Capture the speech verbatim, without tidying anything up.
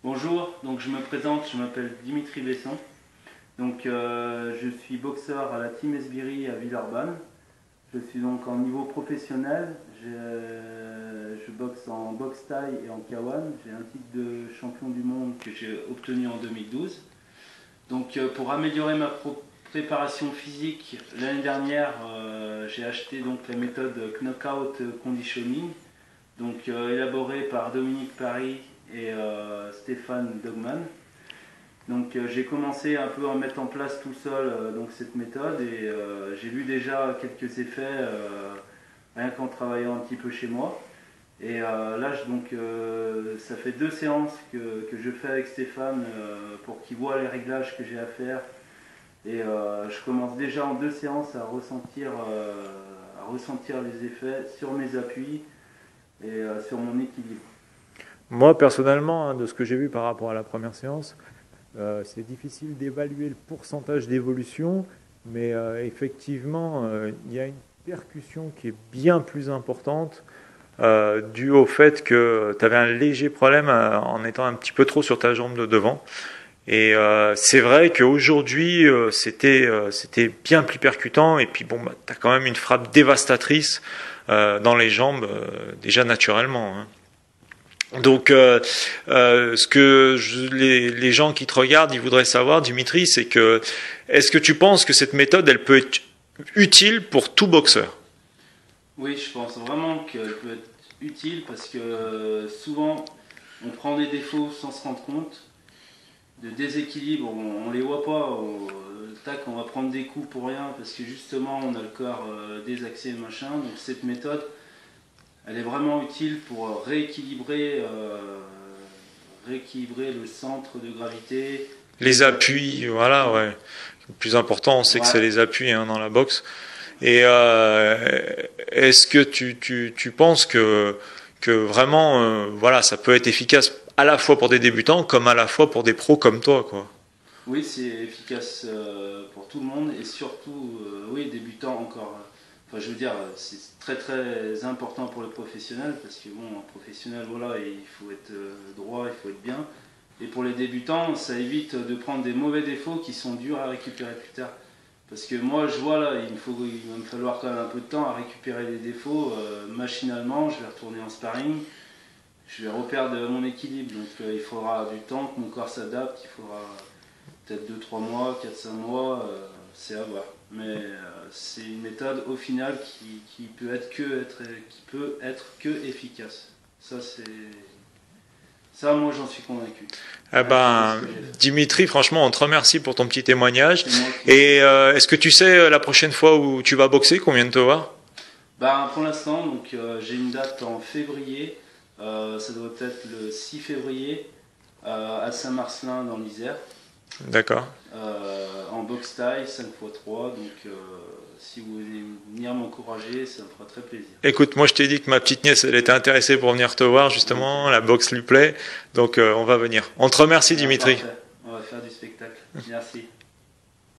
Bonjour, donc je me présente, je m'appelle Dimitri Besson. Donc euh, je suis boxeur à la Team Esbiri à Villeurbanne. Je suis donc en niveau professionnel. Je, je boxe en boxe thaï et en kawan. J'ai un titre de champion du monde que j'ai obtenu en deux mille douze. Donc euh, pour améliorer ma préparation physique, l'année dernière euh, j'ai acheté donc la méthode Knockout Conditioning, donc euh, élaborée par Dominique Paris et euh, Stéphane Dogman. Donc euh, j'ai commencé un peu à mettre en place tout seul euh, donc cette méthode et euh, j'ai vu déjà quelques effets euh, rien qu'en travaillant un petit peu chez moi. Et euh, là je, donc euh, ça fait deux séances que, que je fais avec Stéphane euh, pour qu'il voit les réglages que j'ai à faire. Et euh, je commence déjà en deux séances à ressentir, euh, à ressentir les effets sur mes appuis et euh, sur mon équilibre. Moi, personnellement, hein, de ce que j'ai vu par rapport à la première séance, euh, c'est difficile d'évaluer le pourcentage d'évolution, mais euh, effectivement, euh, il y a une percussion qui est bien plus importante, euh, due au fait que tu avais un léger problème euh, en étant un petit peu trop sur ta jambe de devant. Et euh, c'est vrai qu'aujourd'hui, euh, c'était euh, c'était bien plus percutant, et puis bon, bah, tu as quand même une frappe dévastatrice euh, dans les jambes, euh, déjà naturellement, hein. Donc, euh, euh, ce que je, les, les gens qui te regardent, ils voudraient savoir, Dimitri, c'est que est-ce que tu penses que cette méthode, elle peut être utile pour tout boxeur? Oui, je pense vraiment qu'elle peut être utile parce que euh, souvent on prend des défauts sans se rendre compte, de déséquilibre, on, on les voit pas, on, tac, on va prendre des coups pour rien parce que justement on a le corps euh, désaxé machin. Donc cette méthode, elle est vraiment utile pour rééquilibrer, euh, rééquilibrer le centre de gravité. Les appuis, voilà, ouais. Le plus important, on sait ouais. que c'est les appuis hein, dans la boxe. Et euh, est-ce que tu, tu, tu penses que, que vraiment, euh, voilà, ça peut être efficace à la fois pour des débutants comme à la fois pour des pros comme toi, quoi? Oui, c'est efficace euh, pour tout le monde et surtout, euh, oui, débutants encore. Enfin, je veux dire, c'est très très important pour le professionnel parce que bon, un professionnel, voilà, il faut être euh, droit, il faut être bien. Et pour les débutants, ça évite de prendre des mauvais défauts qui sont durs à récupérer plus tard. Parce que moi, je vois là, il, faut, il va me falloir quand même un peu de temps à récupérer les défauts. Euh, machinalement, je vais retourner en sparring, je vais reperdre mon équilibre. Donc euh, il faudra du temps que mon corps s'adapte, il faudra peut-être deux trois mois, quatre cinq mois, euh, c'est à voir. Mais euh, c'est une méthode au final qui, qui, peut être que être, qui peut être que efficace. Ça, c'est... Ça, moi, j'en suis convaincu. Eh ben, Dimitri, franchement, on te remercie pour ton petit témoignage. Et euh, est-ce que tu sais la prochaine fois où tu vas boxer, qu'on vient de te voir? Ben, pour l'instant, donc euh, j'ai une date en février. Euh, ça doit être le six février euh, à Saint-Marcelin dans l'Isère. D'accord. Euh, en boxe taille, cinq fois trois. Donc, euh, si vous voulez venir m'encourager, ça me fera très plaisir. Écoute, moi je t'ai dit que ma petite nièce, elle était intéressée pour venir te voir, justement. La boxe lui plaît. Donc, euh, on va venir. On te remercie, Dimitri. Parfait. On va faire du spectacle. Merci.